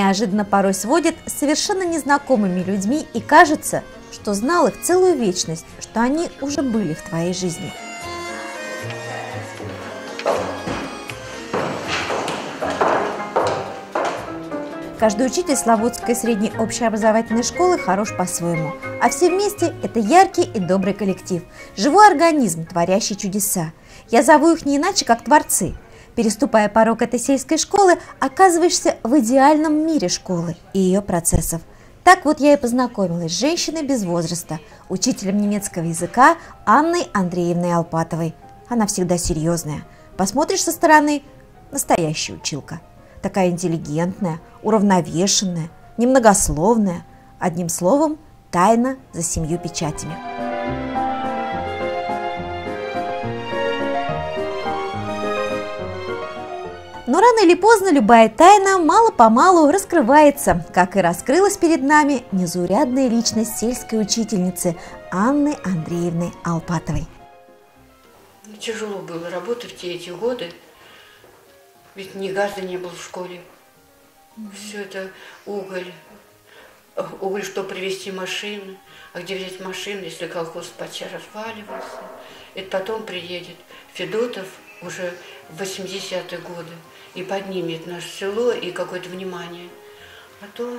неожиданно порой сводит с совершенно незнакомыми людьми и кажется, что знал их целую вечность, что они уже были в твоей жизни. Каждый учитель Слободской средней общеобразовательной школы хорош по-своему, а все вместе – это яркий и добрый коллектив, живой организм, творящий чудеса. Я зову их не иначе, как творцы. Переступая порог этой сельской школы, оказываешься в идеальном мире школы и ее процессов. Так вот я и познакомилась с женщиной без возраста, учителем немецкого языка Анной Андреевной Алпатовой. Она всегда серьезная. Посмотришь со стороны – настоящая училка. Такая интеллигентная, уравновешенная, немногословная. Одним словом, тайна за 7 печатями. Но рано или поздно любая тайна мало-помалу раскрывается, как и раскрылась перед нами незаурядная личность сельской учительницы Анны Андреевны Алпатовой. Тяжело было работать все эти годы. Ведь ни газа не было в школе. Все это уголь. Уголь, чтобы привезти машину. А где взять машину, если колхоз почти разваливался? Это потом приедет Федотов уже в 80-е годы и поднимет наше село и какое-то внимание. А то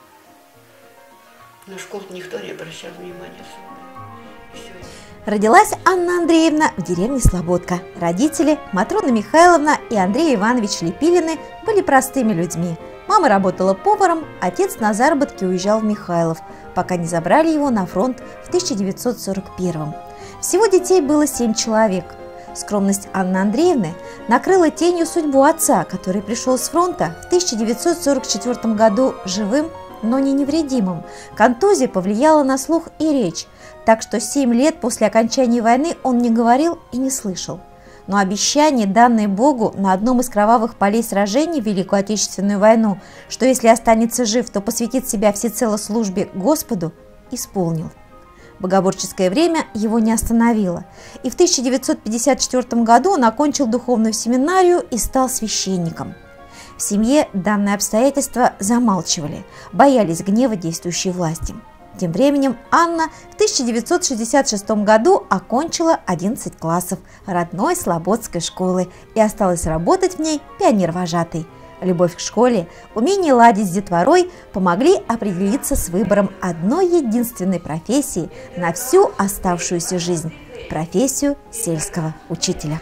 на школу никто не обращал внимания. Родилась Анна Андреевна в деревне Слободка. Родители Матрона Михайловна и Андрей Иванович Лепилины были простыми людьми. Мама работала поваром, отец на заработки уезжал в Михайлов, пока не забрали его на фронт в 1941-м. Всего детей было 7 человек. Скромность Анны Андреевны накрыла тенью судьбу отца, который пришел с фронта в 1944 году живым, но не невредимым. Контузия повлияла на слух и речь, так что 7 лет после окончания войны он не говорил и не слышал. Но обещание, данное Богу на одном из кровавых полей сражений в Великую Отечественную войну, что если останется жив, то посвятит себя всецело службе Господу, исполнил. Богоборческое время его не остановило, и в 1954 году он окончил духовную семинарию и стал священником. В семье данное обстоятельство замалчивали, боялись гнева действующей власти. Тем временем Анна в 1966 году окончила 11 классов родной слободской школы и осталась работать в ней пионер-вожатой. Любовь к школе, умение ладить с детворой помогли определиться с выбором одной единственной профессии на всю оставшуюся жизнь – профессию сельского учителя.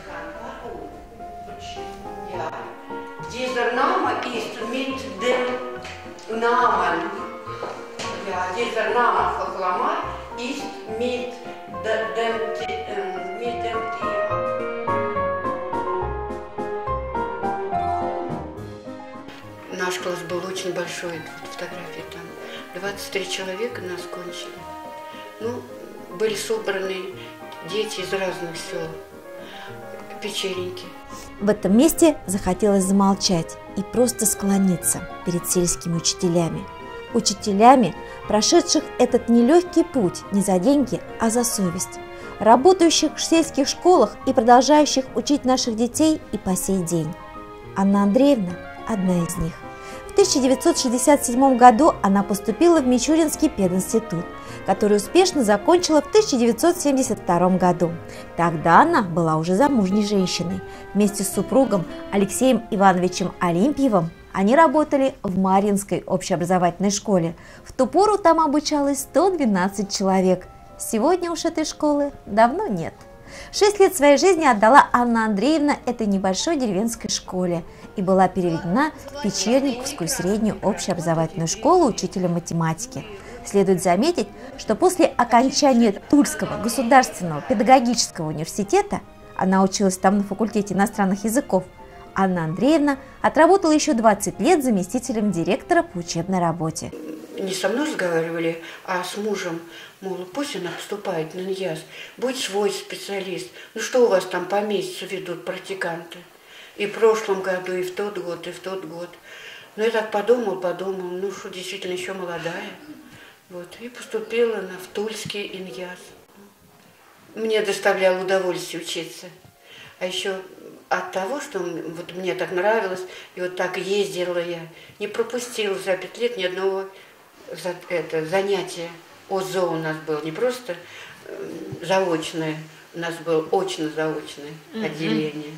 Наш класс был очень большой, фотографии там 23 человека нас кончили. Ну, были собраны дети из разных сел, печереньки. В этом месте захотелось замолчать и просто склониться перед сельскими учителями. Учителями, прошедших этот нелегкий путь не за деньги, а за совесть, работающих в сельских школах и продолжающих учить наших детей и по сей день. Анна Андреевна – одна из них. В 1967 году она поступила в Мичуринский пединститут, который успешно закончила в 1972 году. Тогда она была уже замужней женщиной. Вместе с супругом Алексеем Ивановичем Олимпьевым они работали в Марьинской общеобразовательной школе. В ту пору там обучалось 112 человек. Сегодня уж этой школы давно нет. 6 лет своей жизни отдала Анна Андреевна этой небольшой деревенской школе и была переведена в Печерниковскую среднюю общеобразовательную школу учителем математики. Следует заметить, что после окончания Тульского государственного педагогического университета, она училась там на факультете иностранных языков, Анна Андреевна отработала еще 20 лет заместителем директора по учебной работе. Не со мной разговаривали, а с мужем. Мол, пусть она поступает на НЯС, будет свой специалист. Ну что у вас там по месяцу ведут практиканты? И в прошлом году, и в тот год, и в тот год. Но я так подумал, ну что, действительно еще молодая. Вот, и поступила в Тульский НЯС. Мне доставляло удовольствие учиться. А еще от того, что вот мне так нравилось, и вот так ездила я, не пропустила за 5 лет ни одного занятия. ОЗО у нас было не просто заочное, у нас было очно-заочное отделение.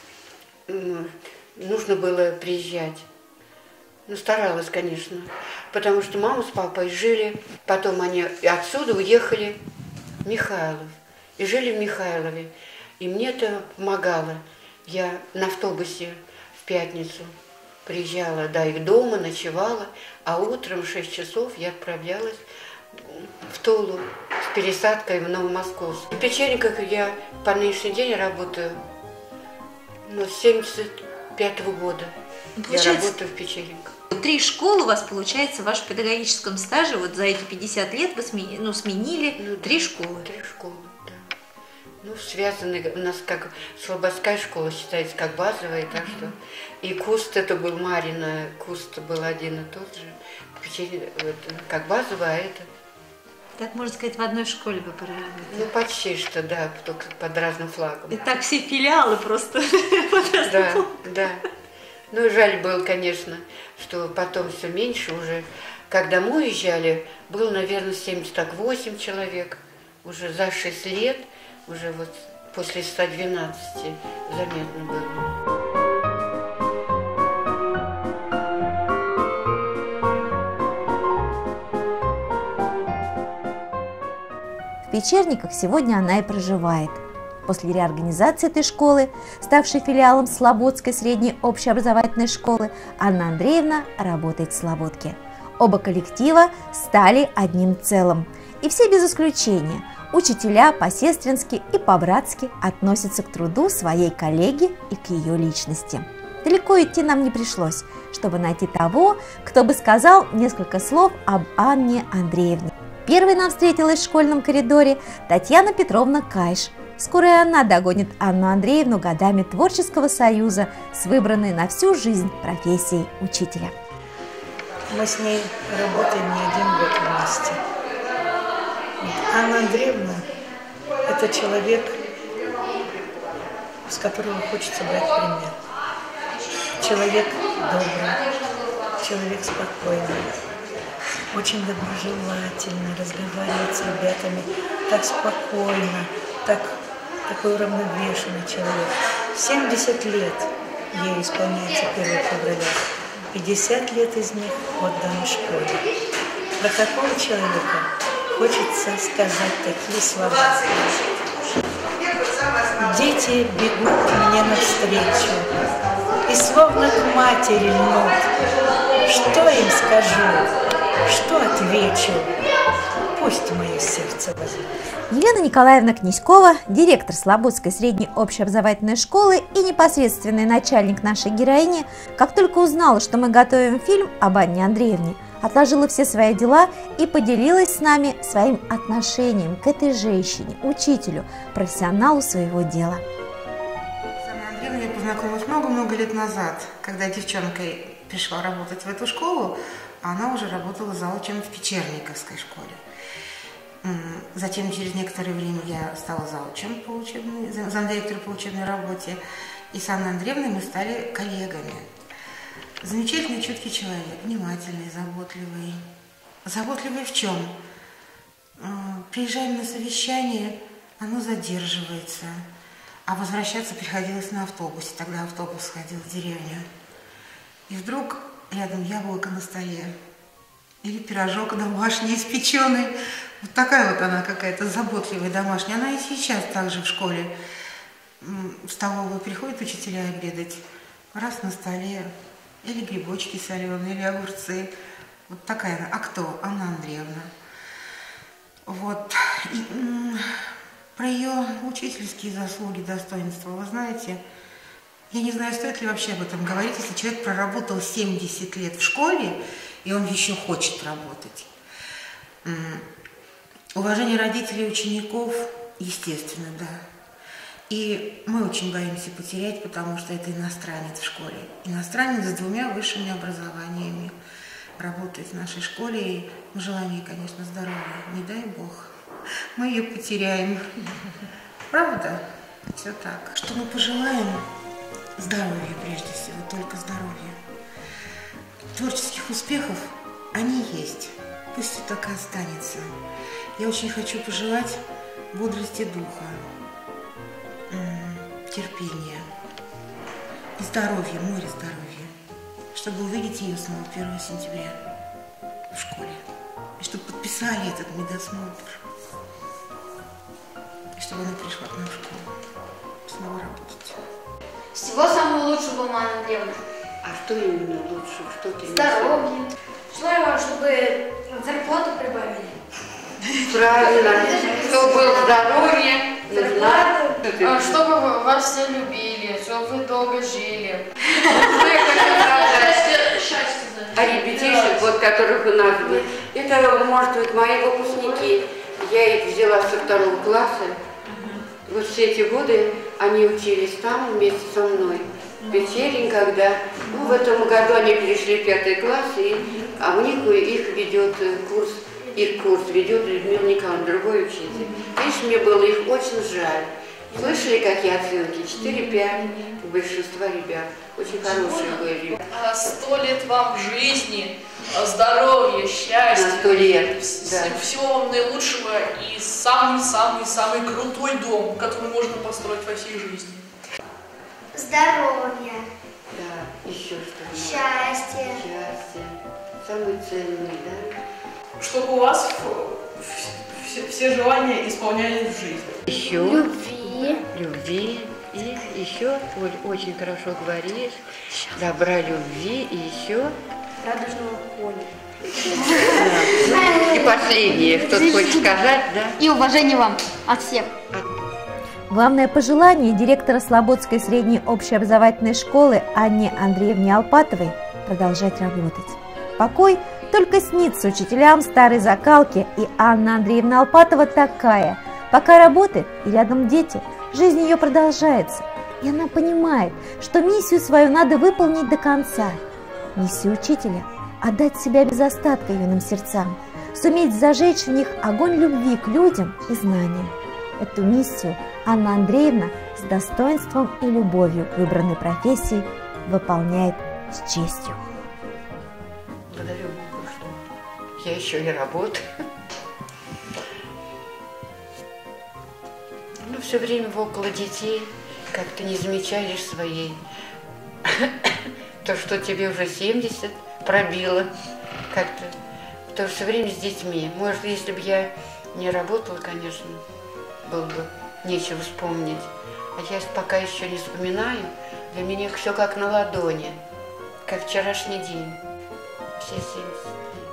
Нужно было приезжать. Ну, старалась, конечно, потому что мама с папой жили, потом они отсюда уехали в Михайлов, и жили в Михайлове. И мне это помогало. Я на автобусе в пятницу приезжала до их дома, ночевала, а утром в 6 часов я отправлялась в Тулу с пересадкой в Новомосковск. В Печерниках я по нынешний день работаю, но с 75-го года я работаю в Печерниках. 3 школы у вас, получается, в вашем педагогическом стаже, вот за эти 50 лет вы сменили 3 школы. 3 школы, да. Ну, связаны у нас как Слободская школа считается как базовая, так что и Куст это был Марина, Куст был один и тот же, как базовая, а это. Так, можно сказать, в одной школе вы проработали? Ну, почти что, да, только под разным флагом. И так все филиалы просто под разным флагом. Да. Ну, жаль было, конечно, что потом все меньше уже. Когда мы уезжали, было, наверное, 78 человек. Уже за 6 лет, уже вот после 112 заметно было. В Печерниках сегодня она и проживает. После реорганизации этой школы, ставшей филиалом Слободской средней общеобразовательной школы, Анна Андреевна работает в Слободке. Оба коллектива стали одним целым. И все без исключения, учителя по-сестрински и по-братски относятся к труду своей коллеги и к ее личности. Далеко идти нам не пришлось, чтобы найти того, кто бы сказал несколько слов об Анне Андреевне. Первой нам встретилась в школьном коридоре Татьяна Петровна Кайш. Скоро и она догонит Анну Андреевну годами творческого союза с выбранной на всю жизнь профессией учителя. Мы с ней работаем не 1 год вместе. Анна Андреевна – это человек, с которого хочется брать пример. Человек добрый, человек спокойный, очень доброжелательный, разговаривает с ребятами так спокойно, такой уравновешенный человек. 70 лет ей исполняется 1 февраля, 50 лет из них отданы школе. Про такого человека хочется сказать такие слова. Дети бегут мне навстречу и словно к матери льнут. Что им скажу, что отвечу? Пусть мое сердце возьмет. Елена Николаевна Князькова, директор Слободской средней общеобразовательной школы и непосредственный начальник нашей героини, как только узнала, что мы готовим фильм об Анне Андреевне, отложила все свои дела и поделилась с нами своим отношением к этой женщине, учителю, профессионалу своего дела. С Анной Андреевной я познакомилась много-много лет назад, когда девчонкой пришла работать в эту школу, а она уже работала заучем в Печерниковской школе. Затем, через некоторое время я стала заучем по учебной, замдиректора по учебной работе, и с Анной Андреевной мы стали коллегами. Замечательный, чуткий человек, внимательный, заботливый. Заботливый в чем? Приезжаем на совещание, оно задерживается, а возвращаться приходилось на автобусе. Тогда автобус ходил в деревню. И вдруг рядом яблоко на столе или пирожок домашний, испеченный. Вот такая вот она какая-то заботливая, домашняя. Она и сейчас также в школе. В столовую приходят учителя обедать. Раз на столе или грибочки соленые, или огурцы. Вот такая она. А кто? Анна Андреевна. Вот. И, про ее учительские заслуги, достоинства, вы знаете, я не знаю, стоит ли вообще об этом говорить, если человек проработал 70 лет в школе, и он еще хочет работать. Уважение родителей и учеников, естественно, да. И мы очень боимся потерять, потому что это иностранец в школе. Иностранец с 2 высшими образованиями работает в нашей школе. И мы желаем ей, конечно, здоровья. Не дай Бог. Мы ее потеряем. Правда? Все так. Что мы пожелаем здоровья прежде всего, только здоровья. Творческих успехов они есть, пусть это так и останется. Я очень хочу пожелать бодрости духа, терпения и здоровья, море здоровья, чтобы увидеть ее снова 1 сентября в школе, и чтобы подписали этот медосмотр, и чтобы она пришла к нам в школу снова работать. Всего самого лучшего, Анна Андреевна. А что именно лучше? Что ты Здоровье. Желаю, чтобы зарплату прибавили. Правильно. Чтобы было здоровье, Зарплату. Чтобы вас все любили, чтобы вы долго жили. А ребятишек, вот которых у нас были, это, может быть, мои выпускники. Я их взяла со 2 класса. Вот все эти годы они учились там вместе со мной. В Печерень, когда, в этом году они перешли в 5 класс, а у них их ведет курс, ведет Людмила Николаевна, другой учитель. Видишь, мне было их очень жаль. Слышали, какие оценки? 4-5 у большинства ребят. Очень хорошие были. 100 лет вам жизни, здоровья, счастья. На 100 лет, да. Всего вам наилучшего и самый-самый-самый крутой дом, который можно построить во всей жизни. Здоровье. Да, еще что-то. Счастье. Счастье. Самый ценный, да? Чтобы у вас все желания исполнялись в жизни. Еще. Любви. И еще, Оль, очень хорошо говоришь. Добра, любви и еще. Радужного поля. Да. И последнее, что ты хочешь сказать, да? И уважение вам от всех. Главное пожелание директора Слободской средней общеобразовательной школы Анне Андреевне Алпатовой – продолжать работать. Покой только снится учителям старой закалки, и Анна Андреевна Алпатова такая. Пока работает и рядом дети, жизнь ее продолжается, и она понимает, что миссию свою надо выполнить до конца. Миссию учителя – отдать себя без остатка юным сердцам, суметь зажечь в них огонь любви к людям и знаниям. Эту миссию Анна Андреевна с достоинством и любовью к выбранной профессии выполняет с честью. Благодарю Бога, что я еще и работаю. Ну, все время около детей, как ты не замечаешь своей. То, что тебе уже 70 пробило, как-то. То все время с детьми. Может, если бы я не работала, конечно, было бы нечего вспомнить. А я пока еще не вспоминаю, для меня все как на ладони, как вчерашний день. Все 70 лет.